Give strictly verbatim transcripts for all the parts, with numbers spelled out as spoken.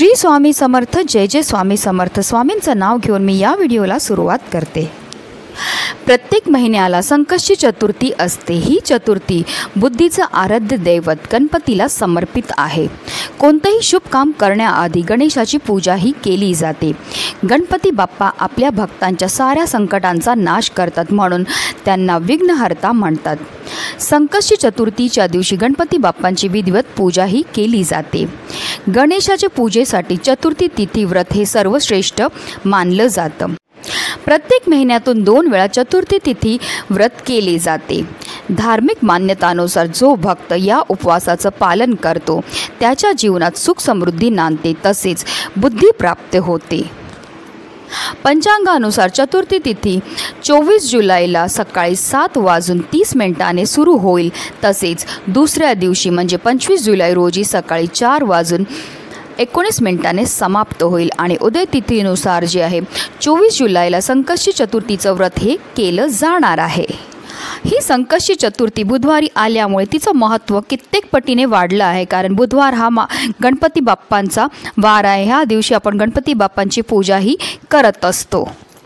श्री स्वामी समर्थ, जय जय स्वामी समर्थ। स्वामींचं नाव घेऊन मी या व्हिडिओला सुरुवात करते। प्रत्येक महिन्याला संकष्टी चतुर्थी असते। ही चतुर्थी बुद्धीचं आराध्य दैवत गणपतीला समर्पित आहे। कोणतंही शुभ काम करण्याआधी गणेशाची पूजा ही केली जाते। गणपती बाप्पा आपल्या भक्तांच्या साऱ्या संकटांचा नाश करतात, म्हणून त्यांना विघ्नहर्ता म्हणतात। संकष्टी चतुर्थीच्या दिवशी गणपती बाप्पांची विधिवत पूजा ही केली जाते। गणेशाच्या पूजेसाठी चतुर्थी तिथी व्रत हे सर्वश्रेष्ठ मानलं जातं। प्रत्येक महिन्यातून दोन वेळा चतुर्थी तिथी व्रत केले जाते। धार्मिक मान्यतानुसार जो भक्त या उपवासाचं पालन करतो त्याच्या जीवनात सुख समृद्धी नांदते, तसेच बुद्धी प्राप्त होते। पंचांगानुसार चतुर्थी तिथी चोवीस जुलैला सकाळी सात वाजून तीस मिनिटांनी सुरू होईल, तसेच दुसऱ्या दिवशी म्हणजे पंचवीस जुलै रोजी सकाळी चार वाजून एकोणीस मिनिटांनी समाप्त होईल। आणि उदय तिथीनुसार जे आहे चोवीस जुलैला संकष्टी चतुर्थीचं व्रत हे केलं जाणार आहे। ही संकष्टी चतुर्थी बुधवारी आल्यामुळे तिचं महत्त्व कित्येक पटीने वाढलं आहे, कारण बुधवार हा मा गणपती बाप्पांचा वार आहे। ह्या दिवशी आपण गणपती बाप्पांची पूजाही करत असतो।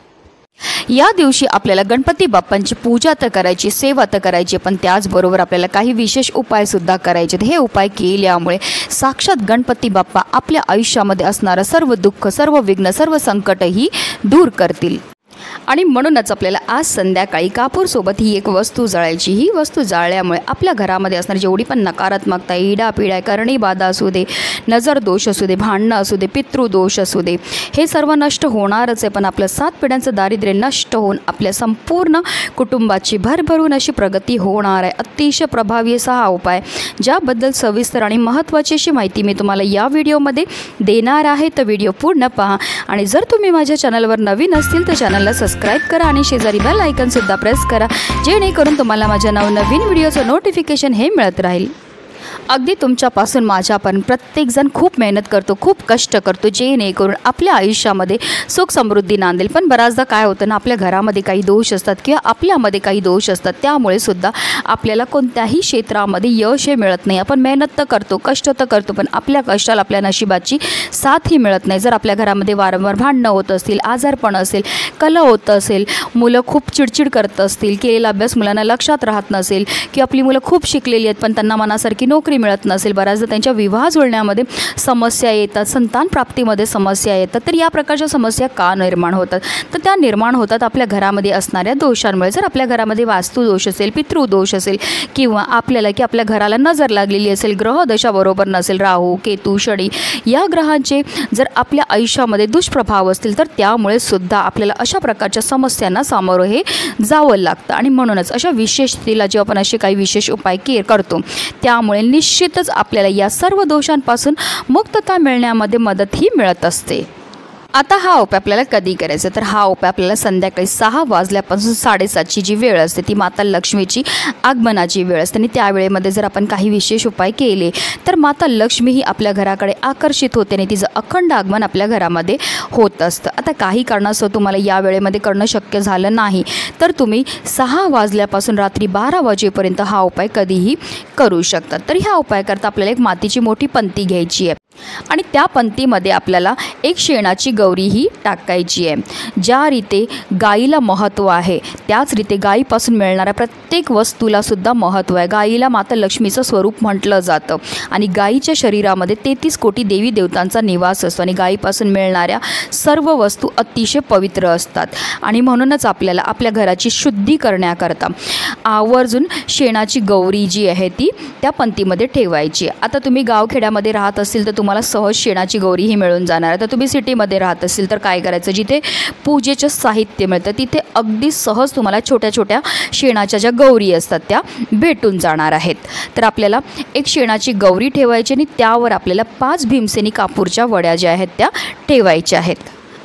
या दिवशी आपल्याला गणपती बाप्पांची पूजा तर करायची, सेवा तर करायची, पण त्याचबरोबर आपल्याला काही विशेष उपायसुद्धा करायचे। हे उपाय केल्यामुळे साक्षात गणपती बाप्पा आपल्या आयुष्यामध्ये असणारं सर्व दुःख, सर्व विघ्न, सर्व संकटही दूर करतील। आणि म्हणूनच आपल्याला आज संध्याकाळी कापूरसोबत ही एक वस्तू जाळायची। ही वस्तू जाळल्यामुळे आपल्या घरामध्ये असणारी जेवढी पण नकारात्मकता, इडापिडा, करणी बाधा असू दे, नजर दोष असू दे, भांडणं असू दे, पितृदोष असू दे, हे सर्व नष्ट होणारच आहे। पण आपलं सात पिढ्यांचं दारिद्र्य नष्ट होऊन आपल्या संपूर्ण कुटुंबाची भरभरून अशी प्रगती होणार आहे। अतिशय प्रभावी असा हा उपाय, ज्याबद्दल सविस्तर आणि महत्त्वाची अशी माहिती मी तुम्हाला या व्हिडिओमध्ये देणार आहे। तर व्हिडिओ पूर्ण पहा। आणि जर तुम्ही माझ्या चॅनलवर नवीन असतील तर चॅनलला सबस्क्राईब करा आणि शेजारी बेल आयकॉन सुद्धा प्रेस करा, जेणेकरून तुम्हाला माझ्या नवनवीन व्हिडिओचं नोटिफिकेशन हे मिळत राहील। अगदी तुमच्यापासून माझ्यापर्यंत प्रत्येकजण खूप मेहनत करतो, खूप कष्ट करतो, जेणेकरून आपल्या आयुष्यामध्ये सुख समृद्धी नांदेल। पण बऱ्याचदा काय होतं ना, आपल्या घरामध्ये काही दोष असतात किंवा आपल्यामध्ये काही दोष असतात, त्यामुळे सुद्धा आपल्याला कोणत्याही क्षेत्रामध्ये यश हे मिळत नाही। आपण मेहनत तर करतो, कष्ट तर करतो, पण आपल्या कष्टाला आपल्या नशिबाची साथही मिळत नाही। जर आपल्या घरामध्ये वारंवार भांडणं होत असतील, आजारपण असेल, कलह होत असेल, मुलं खूप चिडचिड करत असतील, केलेला अभ्यास मुलांना लक्षात राहत नसेल, की आपली मुलं खूप शिकलेली आहेत पण त्यांना मनासारखी नोकरी मिळत नसेल, बऱ्याचदा त्यांच्या विवाह जुळण्यामध्ये समस्या येतात, संतान प्राप्तीमध्ये समस्या येतात, तर या प्रकारच्या समस्या का निर्माण होतात? तर त्या निर्माण होतात आपल्या घरामध्ये असणाऱ्या दोषांमुळे। जर आपल्या घरामध्ये वास्तुदोष असेल, पितृदोष असेल, किंवा आपल्याला की आपल्या घराला नजर लागलेली असेल, ग्रहदशा बरोबर नसेल, राहू, केतू, शनी या ग्रहांचे जर आपल्या आयुष्यामध्ये दुष्प्रभाव असतील, तर त्यामुळे सुद्धा आपल्याला अशा प्रकारच्या समस्यांना सामोरं हे जावं लागतं। आणि म्हणूनच अशा विशेषतेला जेव्हा आपण असे काही विशेष उपाय के करतो त्यामुळे निश्चितच आपल्याला या सर्व दोषांपासून मुक्तता मिळण्यामध्ये मदतही मिळत असते। आता हा उपाय आपल्याला कधी करायचा? तर हा उपाय आपल्याला संध्याकाळी सहा वाजल्यापासून साडेसातची जी वेळ असते ती माता लक्ष्मीची आगमनाची वेळ असते, आणि त्या वेळेमध्ये जर आपण काही विशेष उपाय केले तर माता लक्ष्मी ही आपल्या घराकडे आकर्षित होते आणि तिचं अखंड आगमन आपल्या घरामध्ये होत असतं। आता काही कारणास्तव तुम्हाला या वेळेमध्ये करणं शक्य झालं नाही तर तुम्ही सहा वाजल्यापासून रात्री बारा वाजेपर्यंत हा उपाय कधीही करू शकतात। तर ह्या उपाय करता आपल्याला एक मातीची मोठी पंती घ्यायची आहे आणि त्या पंतीमध्ये आपल्याला एक शेणाची गौरी ही टाकायची आहे। ज्या रीते गाईला महत्त्व आहे त्याच रीते गाईपासून मिळणाऱ्या प्रत्येक वस्तूला सुद्धा महत्त्व आहे। गाईला माता लक्ष्मीचं स्वरूप म्हटलं जातं आणि गाईच्या शरीरामध्ये तेहतीस कोटी देवी देवतांचा निवास असतो आणि गाईपासून मिळणाऱ्या सर्व वस्तू अतिशय पवित्र असतात। आणि म्हणूनच आपल्याला आपल्या घराची शुद्धी करण्याकरता आवर्जून शेणाची गौरी जी आहे ती त्या पंतीमध्ये ठेवायची। आता तुम्ही गावखेड्यामध्ये राहत असेल तर तुम्हाला सहज शेणाची गौरी ही मिळून जाणार आहे। तर तुम्ही सिटीमध्ये राहत असेल तर काय करायचं, जिथे पूजेचं साहित्य मिळतं तिथे अगदी सहज तुम्हाला छोट्या छोट्या शेणाच्या ज्या गौरी असतात त्या भेटून जाणार आहेत। तर आपल्याला एक शेणाची गौरी ठेवायची आणि त्यावर आपल्याला पाच भीमसेनी कापूरच्या वड्या ज्या आहेत त्या ठेवायच्या आहेत।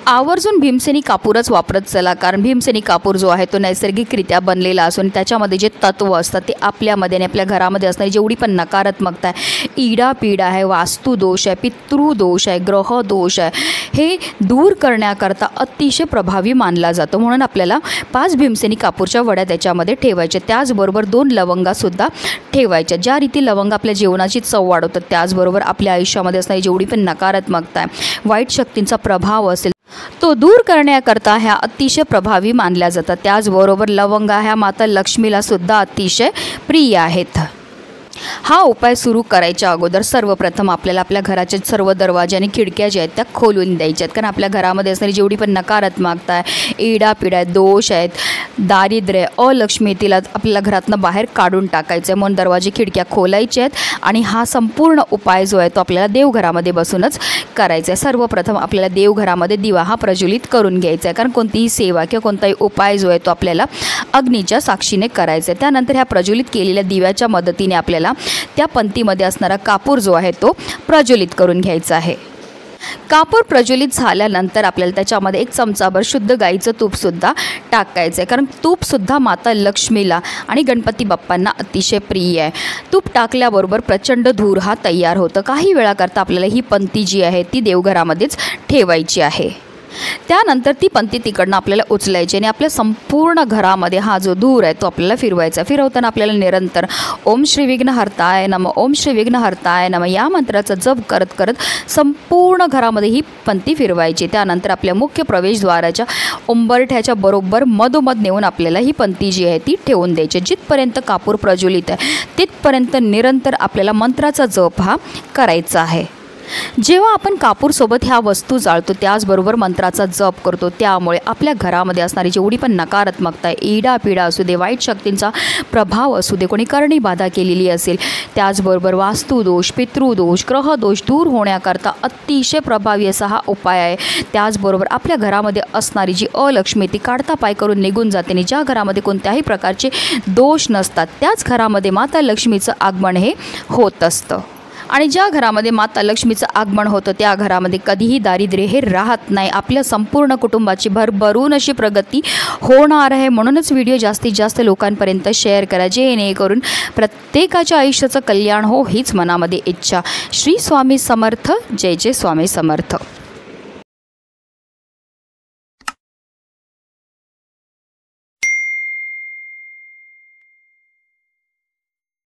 आवर्जून भीमसेनी कापूरच वापरत चला, कारण भीमसेनी कापूर जो आहे तो नैसर्गिकरित्या बनलेला असून त्याच्यामध्ये जे तत्व असतात ते आपल्यामध्ये आणि आपल्या घरामध्ये असणारी जेवढी पण नकारात्मकता आहे, इडा पीडा आहे, वास्तुदोष आहे, पितृदोष आहे, ग्रहदोष आहे, हे दूर करण्याकरता अतिशय प्रभावी मानला जातो. म्हणून आपल्याला पाच भीमसेनी कापूरच्या वड्या त्याच्यामध्ये ठेवायच्या. त्याचबरोबर दोन लवंगासुद्धा ठेवायच्या. ज्या रीती लवंग आपल्या जेवणाची चव वाढवतात, त्याचबरोबर आपल्या आयुष्यामध्ये असणारी जेवढी पण नकारात्मकता आहे, वाईट शक्तींचा प्रभाव असेल, तो दूर करण्याकरता ह्या अतिशय प्रभावी मानल्या जातात. त्याचबरोबर लवंगा ह्या माता लक्ष्मीला सुद्धा अतिशय प्रिय आहेत. हा उपाय सुरू करायच्या अगोदर सर्वप्रथम आपल्याला आपल्या घराचे सर्व दरवाजे आणि खिडक्या ज्या आहेत त्या खोलून द्यायच्या आहेत. कारण आपल्या घरामध्ये असणारी जेवढी पण नकारात्मकता आहे, इडापिडा आहे, दोष आहेत, दारिद्र्य, अलक्ष्मी, तिला आपल्याला घरातनं बाहेर काढून टाकायचं आहे. म्हणून दरवाजे खिडक्या खोलायचे आहेत आणि हा संपूर्ण उपाय जो आहे तो आपल्याला देवघरामध्ये बसूनच करायचा आहे. सर्वप्रथम आपल्याला देवघरामध्ये दिवा हा प्रज्वलित करून घ्यायचा आहे, कारण कोणतीही सेवा किंवा कोणताही उपाय जो आहे तो आपल्याला अग्नीच्या साक्षीने करायचा आहे. त्यानंतर ह्या प्रज्वलित केलेल्या दिव्याच्या मदतीने आपल्याला त्या पंक्तीमध्ये असणारा कापूर जो आहे तो प्रज्वलित करून घ्यायचा आहे. कापूर प्रज्वलित झाल्यानंतर आपल्याला त्याच्यामध्ये एक चमचाभर शुद्ध गाईचं तूपसुद्धा टाकायचं आहे, कारण तूपसुद्धा माता लक्ष्मीला आणि गणपती बाप्पांना अतिशय प्रिय आहे. तूप टाकल्याबरोबर प्रचंड धूर हा तयार होतं. काही वेळाकरता आपल्याला ही पंक्ती जी आहे ती देवघरामध्येच ठेवायची आहे. त्यानंतर ती पंक्ती तिकडनं आपल्याला उचलायची आणि आपल्या संपूर्ण घरामध्ये हा जो धूर आहे तो आपल्याला फिरवायचा. फिरवताना आपल्याला निरंतर ओम श्री विघ्नहर्ताय नमः, ओम श्री विघ्नहर्ताय नमः या मंत्राचा जप करत करत संपूर्ण घरामध्ये ही पंक्ती फिरवायची. त्यानंतर आपल्या मुख्य प्रवेशद्वाराच्या उंबरठ्याच्या बरोबर मधोमध नेऊन आपल्याला ही पंक्ती जी आहे ती ठेवून द्यायची. जिथपर्यंत कापूर प्रज्वलित आहे तिथपर्यंत निरंतर आपल्याला मंत्राचा जप हा करायचा आहे. जेव्हा आपण कापूरसोबत ह्या वस्तू जाळतो त्याचबरोबर मंत्राचा जप करतो, त्यामुळे आपल्या घरामध्ये असणारी जेवढी पण नकारात्मकता आहे, इडापिडा असू दे, वाईट शक्तींचा प्रभाव असू दे, कोणी करणी बाधा केलेली असेल, त्याचबरोबर वास्तुदोष, पितृदोष, ग्रहदोष दूर होण्याकरता अतिशय प्रभावी असा हा उपाय आहे. त्याचबरोबर आपल्या घरामध्ये असणारी जी अलक्ष्मी ती काढता पाय करून निघून जाते आणि ज्या घरामध्ये कोणत्याही प्रकारचे दोष नसतात त्याच घरामध्ये माता लक्ष्मीचं आगमन हे होत असतं. आणि ज्या घरामध्ये माता लक्ष्मीचं आगमन होतं त्या घरामध्ये कधीही दारिद्र्य हे राहत नाही. आपल्या संपूर्ण कुटुंबाची भरभरून अशी प्रगती होणार आहे. म्हणूनच व्हिडिओ जास्तीत जास्त लोकांपर्यंत शेअर करा, जेणेकरून प्रत्येकाच्या आयुष्याचं कल्याण हो हीच मनामध्ये इच्छा. श्री स्वामी समर्थ. जय जय स्वामी समर्थ.